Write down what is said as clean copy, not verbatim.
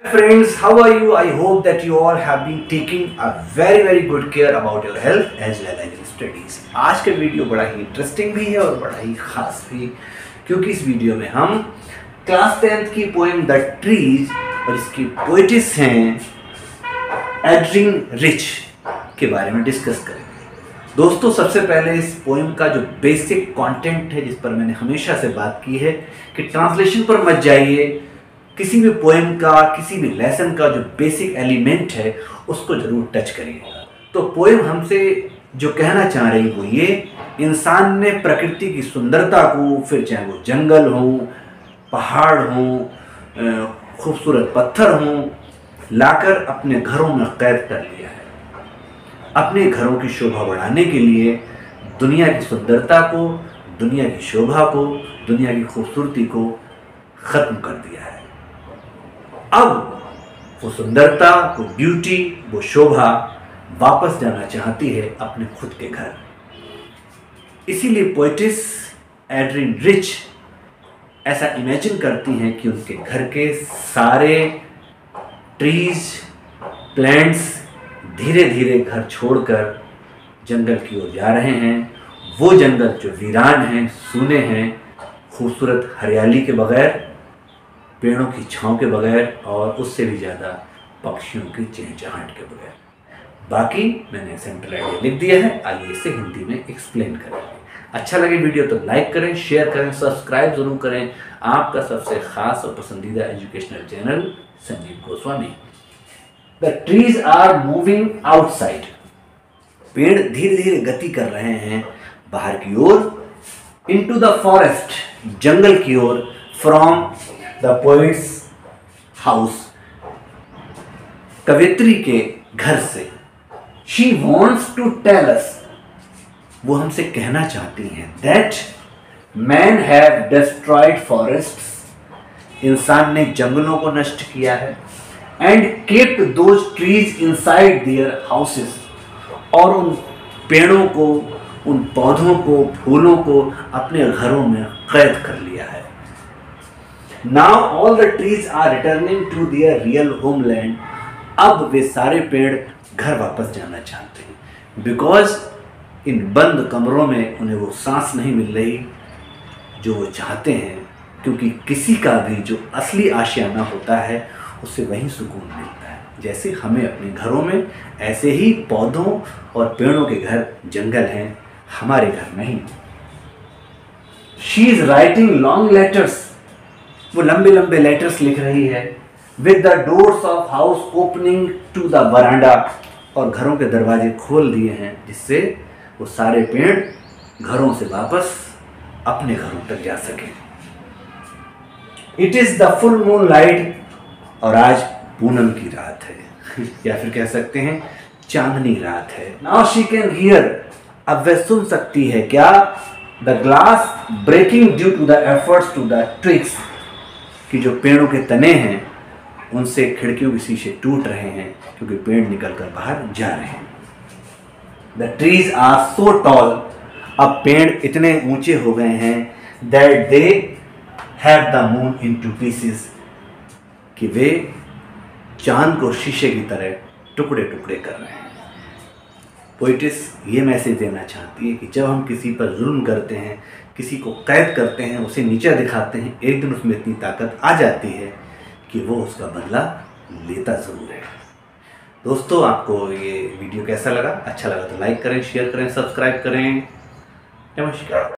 Friends, how are you? I hope that you all have been taking a very good care about your health as well as your studies. आज का video बड़ा ही interesting भी है और बड़ा ही खास भी, क्योंकि इस वीडियो में हम क्लास 10th की पोएम द ट्रीज और इसकी पोएटिस हैं एड्रिन रिच के बारे में डिस्कस करेंगे। दोस्तों, सबसे पहले इस पोएम का जो बेसिक कंटेंट है, जिस पर मैंने हमेशा से बात की है कि ट्रांसलेशन पर मत जाइए, किसी भी पोएम का, किसी भी लेसन का जो बेसिक एलिमेंट है उसको जरूर टच करिएगा। तो पोएम हमसे जो कहना चाह रही वो ये, इंसान ने प्रकृति की सुंदरता को, फिर चाहे वो जंगल हो, पहाड़ हो, खूबसूरत पत्थर हो, लाकर अपने घरों में कैद कर लिया है। अपने घरों की शोभा बढ़ाने के लिए दुनिया की सुंदरता को, दुनिया की शोभा को, दुनिया की खूबसूरती को ख़त्म कर दिया है। अब वो सुंदरता, वो ब्यूटी, वो शोभा वापस जाना चाहती है अपने खुद के घर। इसीलिए पोएटिस एड्रिन रिच ऐसा इमेजिन करती हैं कि उनके घर के सारे ट्रीज, प्लांट्स धीरे धीरे घर छोड़कर जंगल की ओर जा रहे हैं। वो जंगल जो वीरान हैं, सूने हैं, खूबसूरत हरियाली के बगैर, पेड़ों की छांव के बगैर और उससे भी ज़्यादा पक्षियों की चहचहाहट के बगैर। बाकी मैंने सेंट्रल आइडिया लिख दिया है, आइए इसे हिंदी में एक्सप्लेन करेंगे। अच्छा लगे वीडियो तो लाइक करें, शेयर करें, सब्सक्राइब जरूर करें। आपका सबसे खास और पसंदीदा educational channel Sanjeev Goswami. The trees are moving outside. पेड़ धीरे धीरे गति कर रहे हैं बाहर की ओर, इनटू द फॉरेस्ट, जंगल की ओर, फ्रॉम द पोएट्स हाउस, कवित्री के घर से। She wants to tell us, वो हमसे कहना चाहती हैं, that man have destroyed forests, इंसान ने जंगलों को नष्ट किया है, and kept those trees inside their houses, और उन पेड़ों को, उन पौधों को, फूलों को अपने घरों में कैद कर लिया है। Now all the trees are returning to their real homeland. अब वे सारे पेड़ घर वापस जाना चाहते हैं, बिकॉज इन बंद कमरों में उन्हें वो सांस नहीं मिल रही जो वो चाहते हैं। क्योंकि किसी का भी जो असली आशियाना होता है उससे वहीं सुकून मिलता है। जैसे हमें अपने घरों में, ऐसे ही पौधों और पेड़ों के घर जंगल हैं, हमारे घर नहीं। She is writing long letters. वो लंबे लंबे लेटर्स लिख रही है। With the doors of house opening to the veranda, और घरों के दरवाजे खोल दिए हैं जिससे वो सारे पेड़ घरों से वापस अपने घरों तक जा सके। It is the full moon light, और आज पूनम की रात है या फिर कह सकते हैं चांदनी रात है। नाउ शी कैन हियर, अब वह सुन सकती है क्या, the glass breaking due to the efforts to the twigs, कि जो पेड़ों के तने हैं उनसे खिड़कियों के शीशे टूट रहे हैं क्योंकि पेड़ निकलकर बाहर जा रहे हैं। The trees are so tall, अब पेड़ इतने ऊंचे हो गए हैं, that they have the moon in two pieces, कि वे चांद को शीशे की तरह टुकड़े टुकड़े कर रहे हैं। पोएटिस ये मैसेज देना चाहती है कि जब हम किसी पर जुल्म करते हैं, किसी को कैद करते हैं, उसे नीचा दिखाते हैं, एक दिन उसमें इतनी ताकत आ जाती है कि वो उसका बदला लेता ज़रूर है। दोस्तों, आपको ये वीडियो कैसा लगा? अच्छा लगा तो लाइक करें, शेयर करें, सब्सक्राइब करें। नमस्कार।